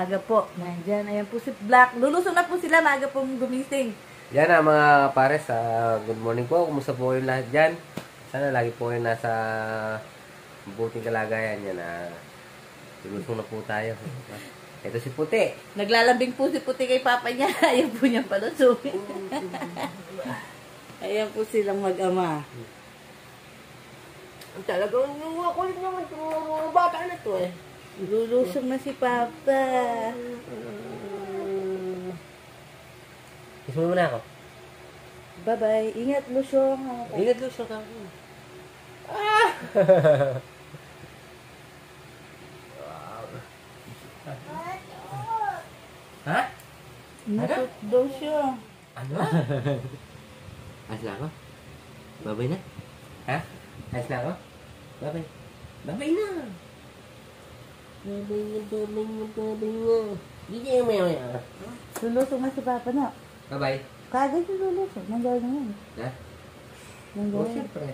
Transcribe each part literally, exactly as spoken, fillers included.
maaga po. Nandyan, ayan po si Black. Lulusong na po sila, maaga pong gumising. Yan na mga pares, uh, good morning po. Kumusta po yung lahat dyan? Sana lagi po yung nasa mabuting kalagayan yan. Uh, lulusong na po tayo. Ito si Puti. Naglalambing po si Puti kay Papa niya. Ayan po niyang palusungin. Ayan po silang mag-ama. Talagang yung mga kulit naman yung mga bata na to eh. Lulusong na si Papa. Kiss mo muna ako. Bye-bye. Ingat, Lusyong. Ingat, Lusyong ka. Ah! Ha? Ingat, Lusyong. Ano? Ayos na ako? Babay na? Ha? Ayos na ako? Babay. Babay na! Babay na, babay na, babay na. Hindi yung may may. Lulusong na si Papa na. Babay. Kagay si Lulusong. Nandiyan na yan. Ha? Nandiyan Oo, na. siyempre.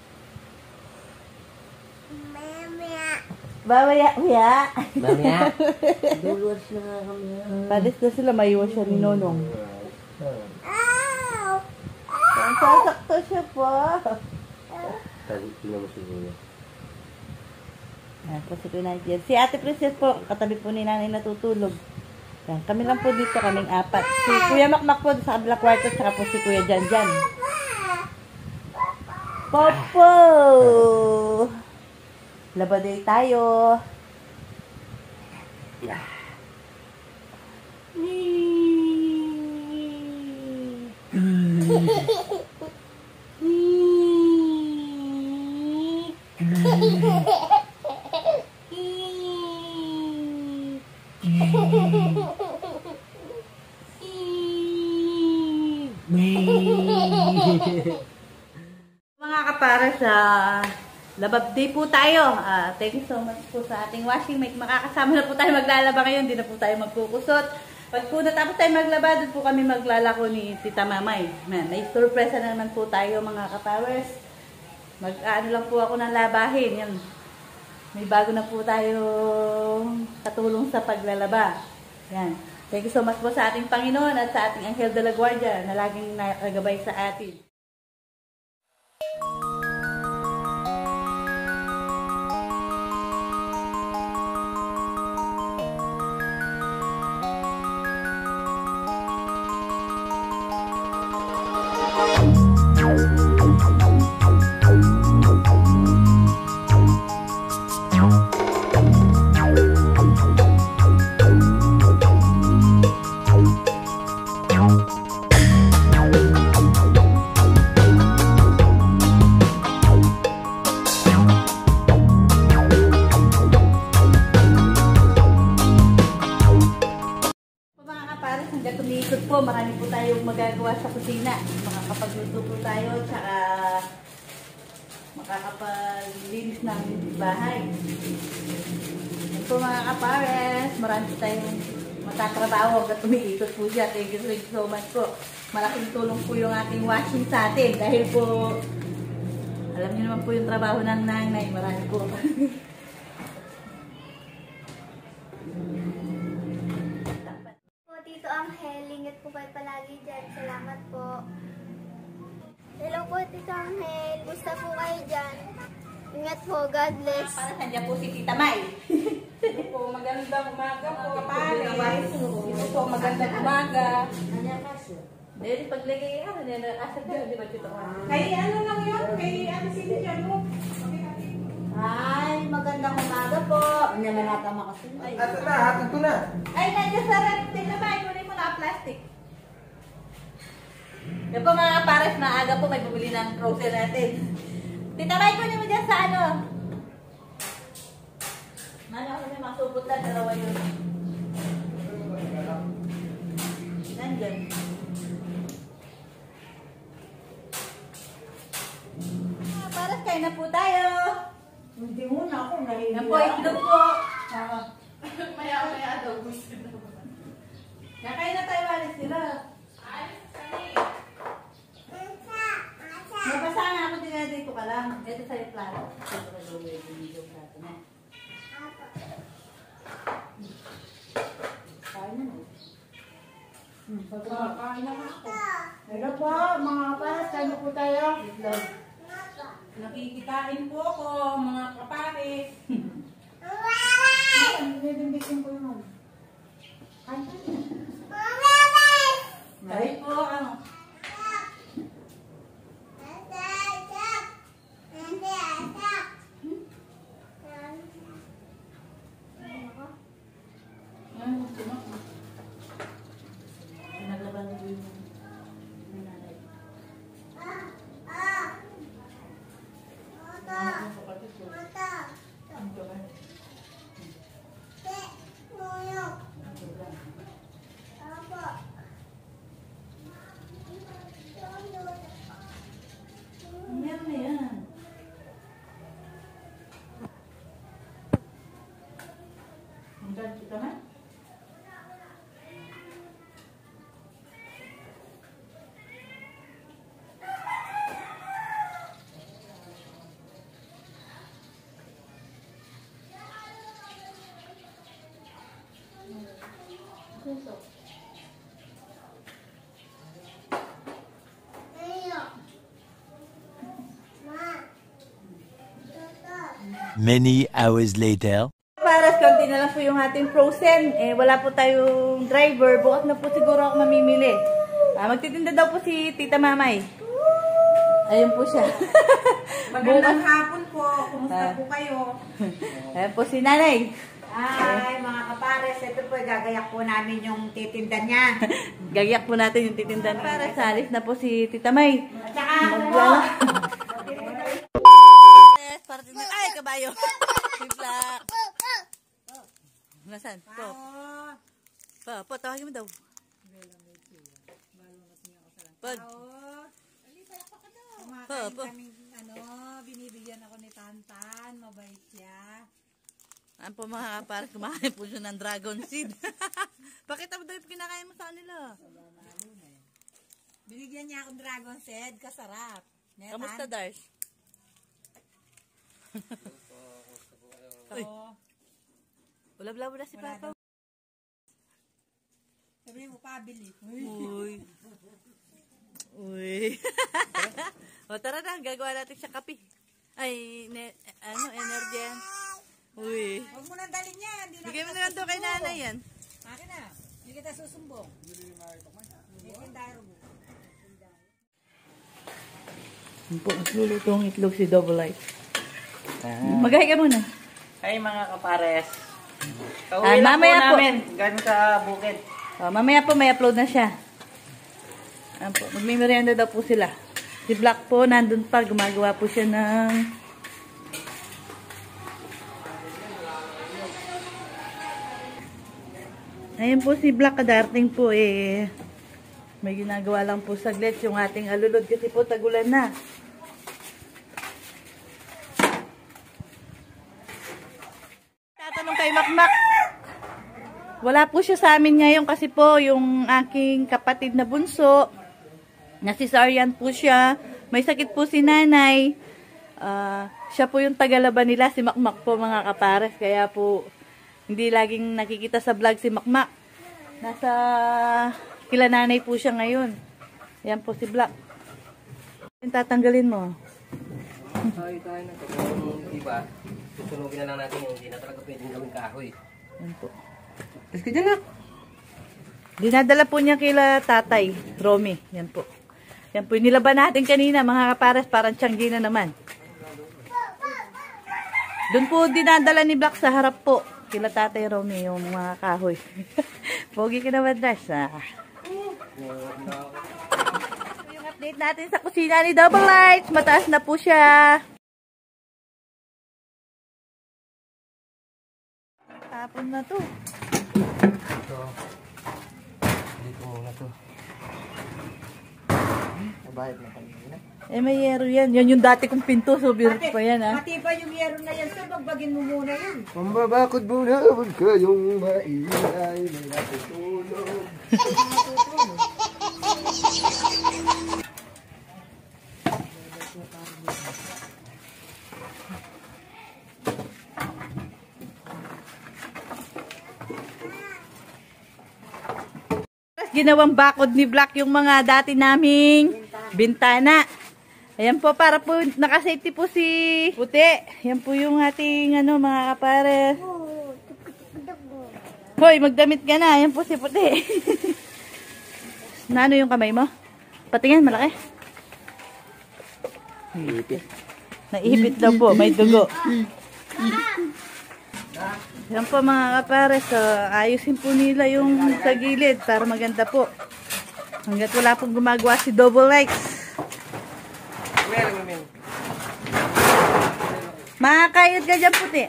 Babaya, kuya. Mamaya. Duluwas na nga kami. Palis na sila, maiwas siya ni Nonong. Ang sasakto siya po. Tingnan mo siguro. Ayan po si Kuya Nigel. Si Ate Princess po, katabi po ni Nanay natutulog. Ayan, kami lang po dito, kaming apat. Si Kuya Makmak po sa kabilang kwarto, saka po si Kuya Janjan. Popo! Labaday tayo. Mga kapara sa Labab Day po tayo. Uh, thank you so much po sa ating washing mate. Makakasama na po tayo maglalaba ngayon. Hindi na po tayo magkukusot. Pag po natapos tayo maglaba, doon po kami maglalako ni Tita Mamay. Man, may surpresa na naman po tayo mga kapowers. Mag-ano lang po ako ng labahin. Yan. May bago na po tayo katulong sa paglalaba. Yan. Thank you so much po sa ating Panginoon at sa ating Anghel de la Guardia na laging nakagabay sa atin. Marami po tayong magagawa sa kusina. Makakapagluto po tayo, tsaka makakapaglinis ng bahay. Ito po mga kapares, marami po tayong matatrabaho at umiikot po siya. Thank you so much po. Malaking tulong po yung ating washing sa atin. Dahil po, alam niyo naman po yung trabaho ng nanay. Marami po. Angel, ingat po kayo palagi dyan. Salamat po. Hello po, Tito Angel. Gusto po kayo dyan. Ingat po. God bless. Para nandiyan po si Tita May. Ito po, magandang umaga po, pares. Ito po, magandang umaga. Dahil paglagay, ano na asap dyan, di ba, Tito? Kay ano lang yun? Kay ano sino dyan mo? Hi, magandang umaga po. Hindi naman natama kasi. Ato na, ato to na. Ay, nandiyan sa red. Tita May, kunin mo na plastic. Yan po mga kapares, maaga po may bumili ng grocery natin. Tita May, kunin mo dyan sa ano? Ano ako niya, masupot lang, dalawa yun. Nandyan. Mga kapares, kain na po tayo. Hindi muna ako nahihiya. Yan po, itlog po. Maya-maya daw gusto na. Kakain na tayo, alis sila. Mabasa nga ako, dinadito ka lang. Ito sa'yo plato. Ito ka gawin yung plato na. Kakain na ako. Hello po, mga kapares, kain po tayo. Itlog. Nakikitain po ako, mga kapares. Bibimbitin ko yun. Ay po, ano? Naglaban ko yung nanay. Meron na yan. Ang dad kita na? Many hours later. Para konti na lang po yung ating frozen. Eh, wala po tayong driver. Bukas na po siguro ako mamimili. Ah, magtitinda daw po si Tita Mamay. Ayun po siya. Magandang hapon po. Kumusta Ah. po kayo? Ayan po si Nanay. Ay, mga kapares, ito po, gagayak po namin yung titinda niya. Gagyak po natin yung titinda niya. Para sa alis na po si Tita May. At saka ako po, Yes, para din ay, kabayo. Simplak. Nasaan? Po. Po, po, tawagin mo daw. Pod. Po, po. ano, binibigyan ako ni Tantan, mabait siya. Ano po mga kapares, kumakain po siya ng dragon seed. Pakita mo daw yung kinakain mo sa kanila. Binigyan niya akong dragon seed, kasarap. Netan? Kamusta, Dars? Uy. Wala-wala wala si Papa. Sabi mo, pabili. Uy. Uy. O tara na, gagawa natin siya kape. Ay, ne, ano, energy yan. Uy. Huwag mo nang dalhin yan. Hindi na Bigay mo kita na lang to kay susumbong. nanay yan. Akin na. Hindi kita susumbong. Hindi tindaro mo. Yan po, magluluto ang itlog si Double Light. Magahay ka muna. Ay mga kapares. Ah, Kauwi lang po mamaya po. namin. Galing sa bukid. Oh, mamaya po may upload na siya. Ayan po, magmimerienda daw po sila. Si Black po, nandun pa, gumagawa po siya ng... Ayun po si Black, kadarting po eh. May ginagawa lang po saglit yung ating alulod kasi po tagulan na. Tatanong kay Makmak. Wala po siya sa amin ngayon kasi po yung aking kapatid na bunso, na si Sarian po siya, may sakit po si nanay. Uh, siya po yung tagalaban nila, si Makmak po mga kapares. Kaya po hindi laging nakikita sa vlog si Makmak. Nasa kila nanay po siya ngayon. Ayan po si Black. Yung tatanggalin mo. Tayo tayo na. Kung diba, susunugin na lang natin yung hindi na talaga pwedeng gawin kahoy. Ayan po. Tapos ka dyan na. Dinadala po niya kila tatay, Romy. Yan po. Yan po, nilaban natin kanina, mga kapares, parang tiyanggi na naman. Doon po dinadala ni Black sa harap po. Kila tatay Romy, yung mga kahoy. Pogi ka naman, Dash. Ah. Yung update natin sa kusina ni Double Lights. Mataas na po siya. Tapon na to. Ito. Dito muna to. Nabayad na kanina. Eh, may yero yan. Yan yung dati kong pinto. So, birot pa yan, ha. Pati ba yung yero na yan, sir? Bagbagin mo muna yun. Pambabakod muna, huwag kayong maingay, may natutulog. ginawang bakod ni Black yung mga dati naming bintana. Ayan po, para po nakasafety po si Puti. Ayan po yung ating ano, mga kapare. Hoy, magdamit ka na. Ayan po si Puti. Nano yung kamay mo? Patingin, malaki. Ipit. Naipit daw po, may dugo. Ayan po mga kapare. So, ayusin po nila yung sa gilid para maganda po. Hanggat wala pong gumagawa si Double Likes. Makakayod ka dyan, Puti.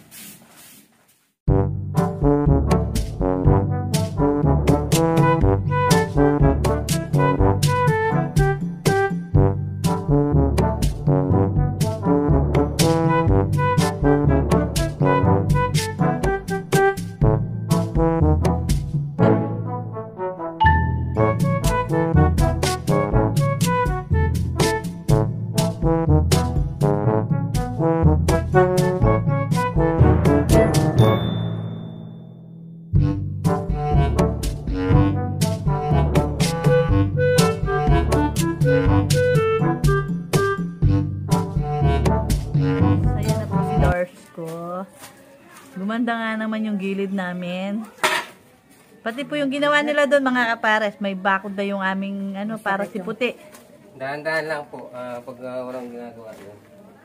Gumanda nga naman yung gilid namin. Pati po yung ginawa nila doon mga kapares, may bakod na yung aming ano para si Puti. Dahan-dahan lang po uh, pag uh, walang ginagawa doon.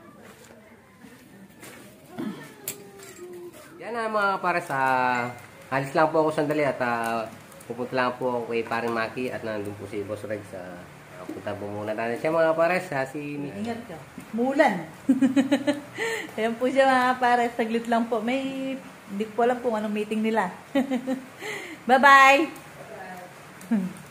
Yan na mga kapares, uh, alis lang po ako sandali at uh, pupunta lang po ako kay Paring Maki at nandun po si Boss Rex. Uh, punta po muna natin siya mga kapares. Uh, si Ingat ka. Mulan. Ayan po siya mga kapares. Saglit lang po. May, hindi ko alam kung anong meeting nila. Bye-bye!